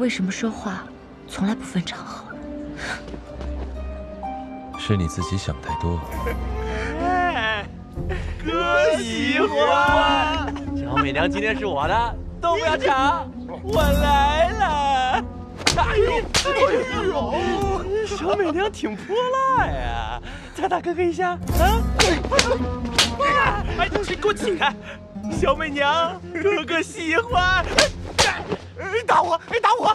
为什么说话从来不分场合？ 是你自己想太多。 哥喜欢。小美娘今天是我的，都不要抢，我来了。哎呦，小美娘挺泼辣呀，再打哥哥一下啊！哎，你给我起开！小美娘，哥哥喜欢。打我！打我！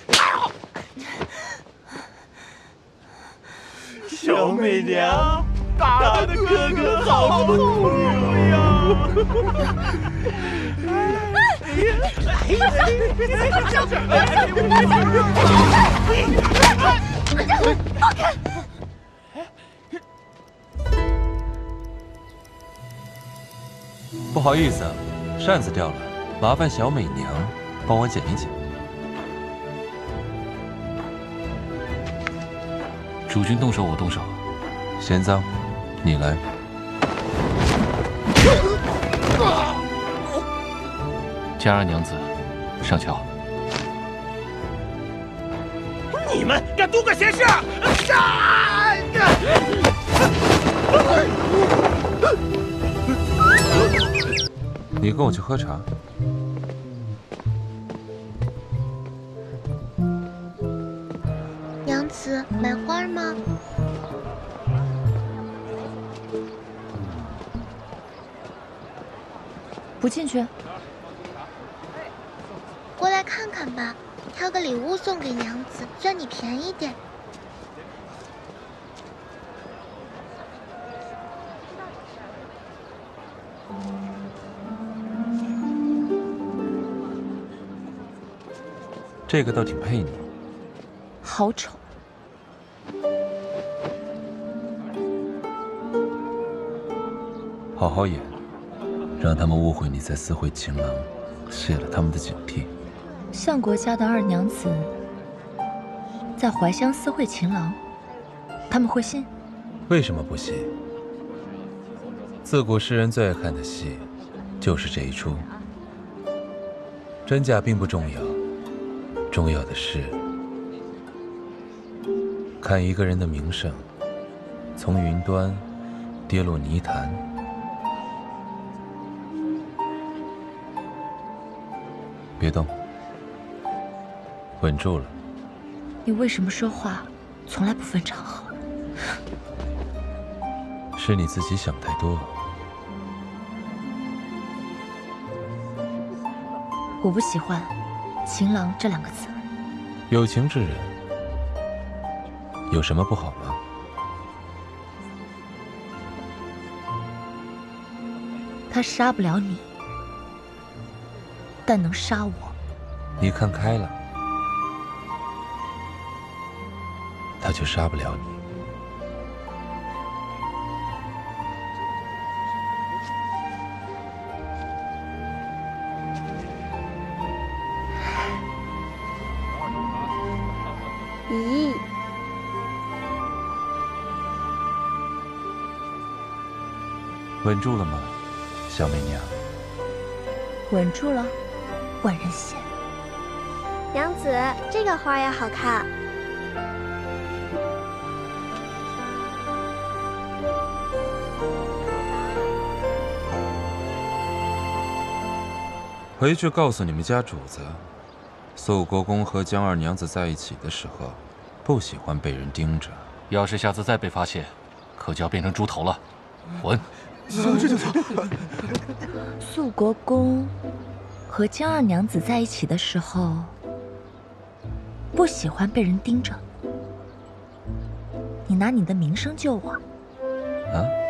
小美娘，打的哥哥好痛呀！ 放开！ 不好意思，扇子掉了，麻烦小美娘帮我捡一捡。 主君动手，我动手。 贤臧，你来。 江二娘子，上桥。 你们敢多管闲事！杀！ 你跟我去喝茶。 娘子，买花吗？ 不进去。 过来看看吧，挑个礼物送给娘子，算你便宜点。 这个倒挺配你。 好丑。 好好演，让他们误会你在私会情郎，泄了他们的警惕。 相国家的二娘子在怀乡私会情郎，他们会信？ 为什么不信？自古世人最爱看的戏，就是这一出。真假并不重要，重要的是看一个人的名声从云端跌落泥潭。别动，稳住了。 你为什么说话从来不分场合？ 是你自己想太多。 我不喜欢“情郎”这2个字。 有情之人有什么不好吗？ 他杀不了你，但能杀我。 你看开了，他就杀不了你。 咦， 稳住了吗，小美娘？ 稳住了，万人嫌。 娘子，这个花呀好看。 回去告诉你们家主子，肃国公和江二娘子在一起的时候，不喜欢被人盯着。 要是下次再被发现，可就要变成猪头了。滚！ 这就走。 肃国公和江二娘子在一起的时候，不喜欢被人盯着。你拿你的名声救我？ 啊？